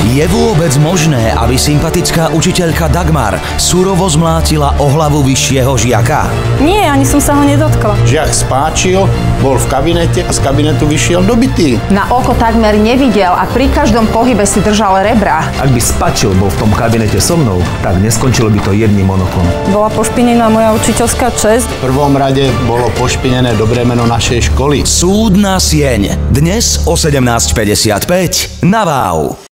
Je vôbec možné, aby sympatická učiteľka Dagmar surovo zmlátila o hlavu vyššieho žiaka? Nie, ani som sa ho nedotkla. Žiak spáčil, bol v kabinete a z kabinetu vyšiel dobitý. Na oko takmer nevidel a pri každom pohybe si držal rebra. Ak by Spačil bol v tom kabinete so mnou, tak neskončilo by to jedným onokom. Bola pošpinená moja učiteľská česť. V prvom rade bolo pošpinené dobré meno našej školy. Súdna sieň. Dnes o 17:55 na Wow.